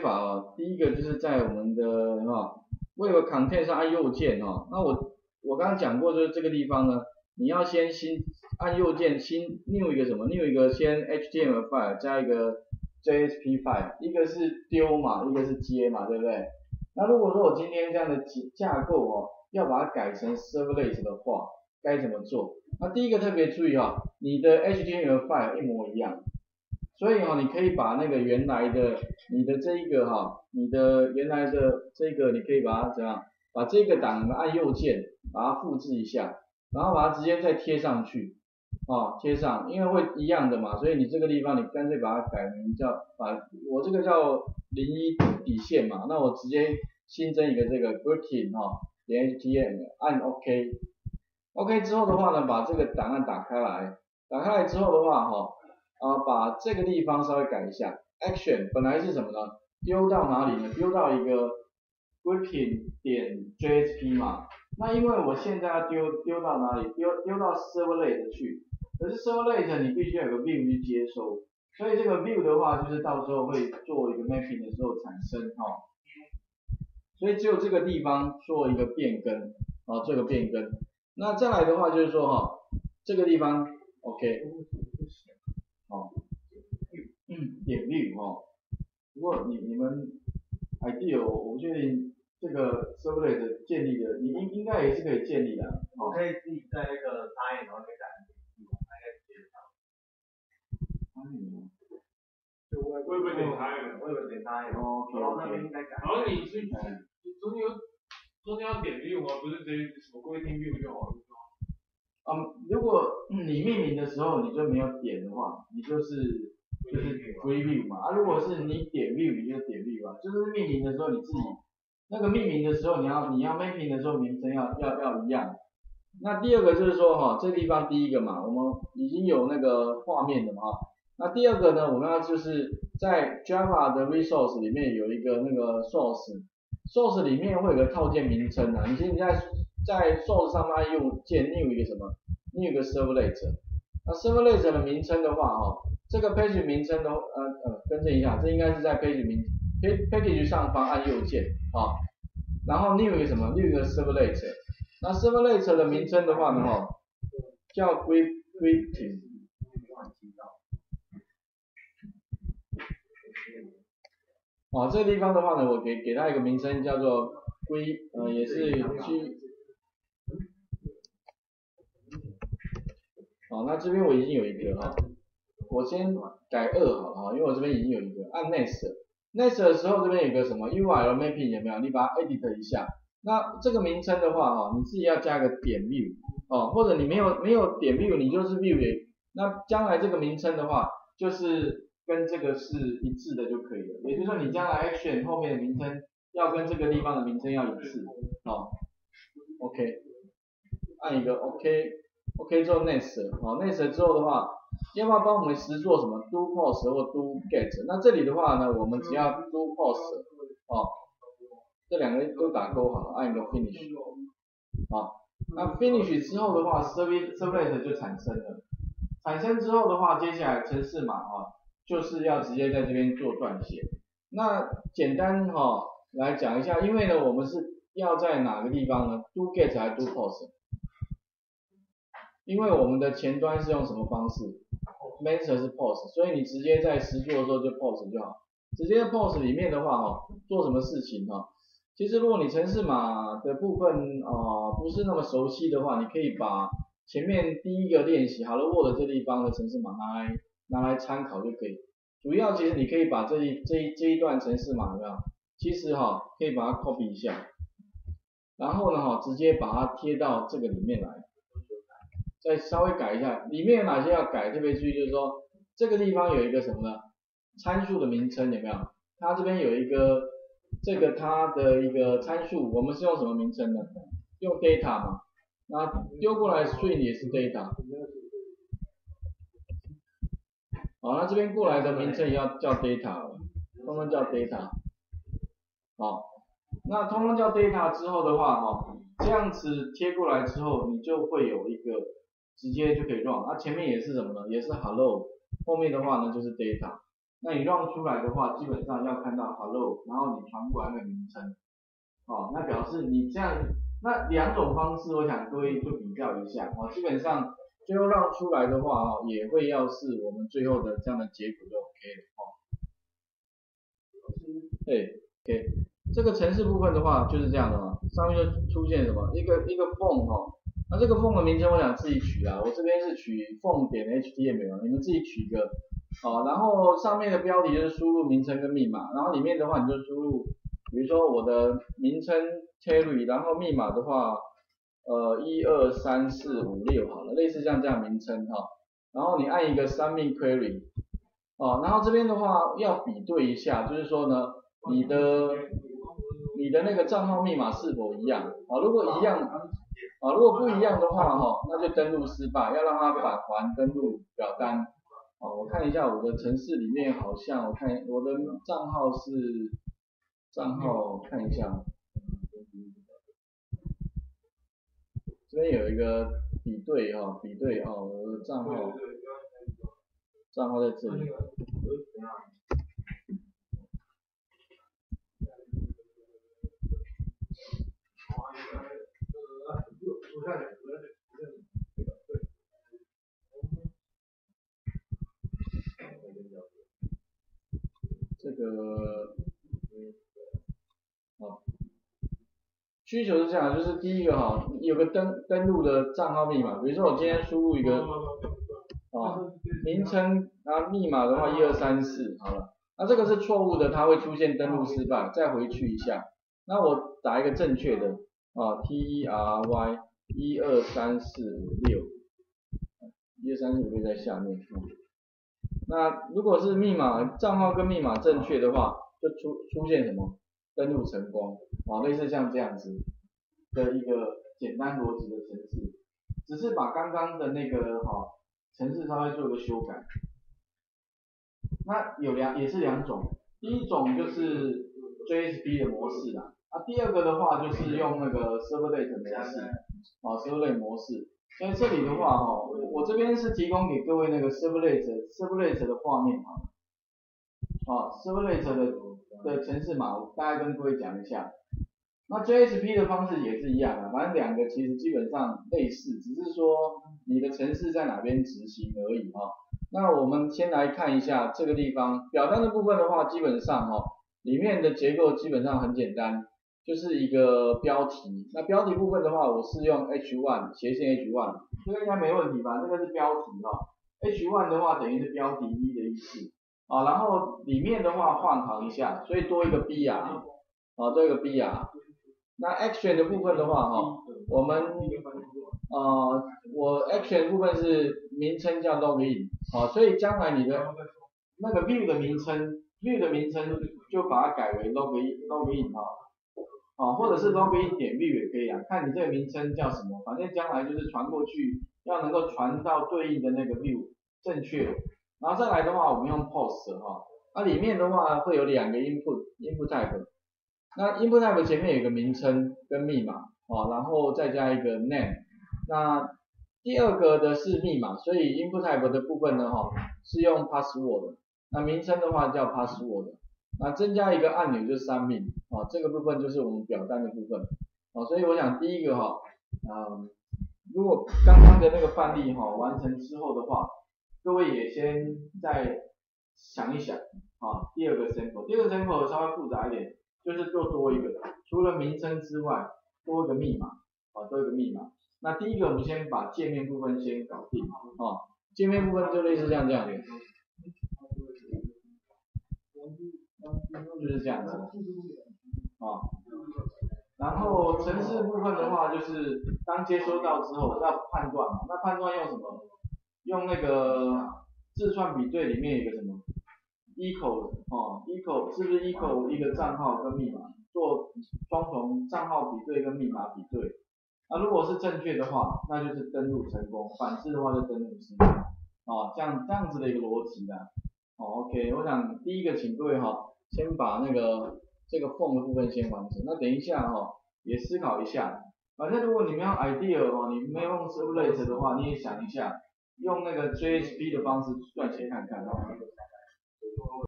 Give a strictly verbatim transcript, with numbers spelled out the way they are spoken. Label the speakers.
Speaker 1: 法哦，第一个就是在我们的哈 Web Content 上按右键哦。那我我刚刚讲过，就是这个地方呢，你要先新按右键新 new 一个什么 new 一个先 H T M L file 加一个 J S P file， 一个是丢嘛，一个是接嘛，对不对？那如果说我今天这样的架构哦，要把它改成 Servlet 的话，该怎么做？那第一个特别注意哈、哦，你的 H T M L file 一模一样。所以哈、哦，你可以把那个原来的你的这一个哈、哦，你的原来的这个，你可以把它怎样，把这个档按右键，把它复制一下，然后把它直接再贴上去，哦，贴上，因为会一样的嘛，所以你这个地方你干脆把它改名叫，把我这个叫零一底线嘛，那我直接新增一个这个 greeting 哈，点 H T M L， 按 OK，OK 之后的话呢，把这个档案打开来，打开来之后的话哈、哦。啊，把这个地方稍微改一下 ，action 本来是什么呢？丢到哪里呢？丢到一个 greeting 点 J S P 嘛。那因为我现在要丢丢到哪里？丢丢到 Servlet 去。可是 Servlet 你必须要有个 view 去接收，所以这个 view 的话，就是到时候会做一个 mapping 的时候产生哈、哦。所以只有这个地方做一个变更，啊，做一个变更。那再来的话就是说哈、哦，这个地方 OK。哦，嗯，点 view 哦，不过你你们 idea 我不确定这个 Servlet 建立的，你应应该也是可以建立的。
Speaker 2: 我可以自己在那个插眼然后那个改点 view，大概接得到。
Speaker 1: 嗯，
Speaker 3: 就我会不会点插眼？
Speaker 2: 我有点插眼，
Speaker 1: 哦，
Speaker 2: 然后那边应该改。
Speaker 3: 然后你是中间有中间要点 view 吗？不是直接什么规定 view 就好了。
Speaker 1: 嗯，如果你命名的时候你就没有点的话，你就是就是 free view 嘛。啊，如果是你点 view， 你就点 view 啊。就是命名的时候你自己那个命名的时候，你要你要 mapping 的时候名称要要要一样。那第二个就是说哈，这地方第一个嘛，我们已经有那个画面的嘛。那第二个呢，我们要就是在 Java 的 resource 里面有一个那个 source，source 里面会有个套件名称啊。你现在在 source 上面用键 new 一个什么 new 一个 servlet， 那 servlet 的名称的话哈，这个 page 名称的呃呃更正一下，这应该是在 page 名 package 上方按右键啊，然后 new 一个什么 new 一个 servlet， 那 servlet 的名称的话呢哈，叫 greeting。哦，这个地方的话呢，我给给它一个名称叫做归，呃，也是去，好，那这边我已经有一个哈，我先改二好了哈，因为我这边已经有一个，按 next，next 的时候这边有个什么 U R L mapping 有没有？你把它 edit 一下，那这个名称的话哈，你自己要加个点 view， 哦，或者你没有没有点 view， 你就是 view 也，那将来这个名称的话，就是跟这个是一致的就可以了，也就是说你将来 action 后面的名称要跟这个地方的名称要一致，哦 ，OK， 按一个 OK，OK 之后 next， 好 next 之后的话，要不要帮我们实做什么 do post 或 do get？ 那这里的话呢，我们只要 do post， 哦，这两个都打勾好，按一个 finish， 好，那 finish 之后的话 ，servlet 就产生了，产生之后的话，接下来程式码啊。就是要直接在这边做撰写。那简单哈、哦、来讲一下，因为呢我们是要在哪个地方呢 ？do get 还是 do post？ 因为我们的前端是用什么方式 ？master 是 post， 所以你直接在实做的时候就 post 就好。直接在 post 里面的话哈、哦，做什么事情哈、哦？其实如果你程式码的部分啊、呃、不是那么熟悉的话，你可以把前面第一个练习 Hello World 这地方的程式码拿来。拿来参考就可以，主要其实你可以把这一这一这一段程式码有没有？其实哈、哦、可以把它 copy 一下，然后呢哈、哦、直接把它贴到这个里面来，再稍微改一下，里面有哪些要改？特别注意就是说这个地方有一个什么呢？参数的名称有没有？它这边有一个这个它的一个参数，我们是用什么名称呢？用 data 嘛，那丢过来 string 也是 data。好，那这边过来的名称也要叫 data， 通通叫 data。好，那通通叫 data 之后的话，哈，这样子贴过来之后，你就会有一个直接就可以 run。那前面也是什么呢？也是 hello， 后面的话呢就是 data。 那你 run 出来的话，基本上要看到 hello， 然后你传过来那个名称，哦，那表示你这样，那两种方式，我想各位就比较一下，哦，基本上最后 run 出来的话，哦，也会要是我们最后的这样的结果就 OK 了，哦。对 ，OK， 这个程式部分的话就是这样的嘛，上面就出现什么一个一个 form 哦，那这个 form 的名称我想自己取啊，我这边是取 form 点 H T M L， 你们自己取一个，哦，然后上面的标题就是输入名称跟密码，然后里面的话你就输入，比如说我的名称 Terry， 然后密码的话，呃一二三四五六好了，类似像这样名称哈，然后你按一个 submit query。哦，然后这边的话要比对一下，就是说呢，你的你的那个账号密码是否一样？啊，如果一样，啊，如果不一样的话，哈，那就登录失败，要让它返还登录表单。哦，我看一下我的程式里面好像，我看我的账号是账号，看一下，这边有一个比对哈，比对哦，我的账号。账号在这里。这个，好，需求是这样，就是第一个哈，有个登登录的账号密码，比如说我今天输入一个。啊，名称，然后密码的话一二三四，好了，那这个是错误的，它会出现登录失败，再回去一下，那我打一个正确的，啊 T E R Y 一二三四五六，一二三四五六在下面，嗯，那如果是密码账号跟密码正确的话，就出出现什么登录成功，啊，类似像这样子的一个简单逻辑的程式，只是把刚刚的那个哈。程式稍微做个修改，那有两也是两种，第一种就是 J S P 的模式啦，啊，第二个的话就是用那个 Servlet 模式，啊 Servlet 模式，所以这里的话哈，我这边是提供给各位那个 Servlet Servlet 的画面哈，啊 Servlet 的的程式码，我大概跟各位讲一下。那 J S P 的方式也是一样的，反正两个其实基本上类似，只是说你的程式在哪边执行而已哈。那我们先来看一下这个地方表单的部分的话，基本上哈，里面的结构基本上很简单，就是一个标题。那标题部分的话，我是用 H 一 斜线 H 一，这个应该没问题吧？这个是标题哈 ，H 一 的话等于是标题一的意思啊。然后里面的话换行一下，所以多一个 B R 啊，多一个 B R。那 action 的部分的话，哈，我们呃，我 action 部分是名称叫 login， 啊，所以将来你的那个 view 的名称 ，view 的名称就把它改为 login login 哈，啊，或者是 login 点 view 也可以啊，看你这个名称叫什么，反正将来就是传过去要能够传到对应的那个 view 正确，然后再来的话，我们用 post 哈，那里面的话会有两个 input input type。那 input type 前面有一个名称跟密码，哦，然后再加一个 name。那第二个的是密码，所以 input type 的部分呢，哈，是用 password。那名称的话叫 password。那增加一个按钮就是 submit， 啊，这个部分就是我们表单的部分。啊，所以我想第一个哈，嗯，如果刚刚的那个范例哈完成之后的话，各位也先再想一想，啊，第二个 sample， 第二个 sample 稍微复杂一点。就是做多一个，除了名称之外，多一个密码，啊，多一个密码。那第一个我们先把界面部分先搞定，啊，界面部分就类似像这样的，就是这样子，啊，然后程式部分的话，就是当接收到之后要判断嘛，那判断用什么？用那个字串比对里面有一个什么？ equal 哦 ，equal 是不是 equal 一个账号跟密码做双重账号比对跟密码比对？那如果是正确的话，那就是登录成功；反之的话就登录失败。哦，这样这样子的一个逻辑啦。哦 ，OK， 我想第一个请各位哈、哦，先把那个这个 form 的部分先完成。那等一下哈、哦，也思考一下。反正如果你们要 idea 哦，你没有用 Servlet 的话，你也想一下，用那个 J S P 的方式撰写看看哦。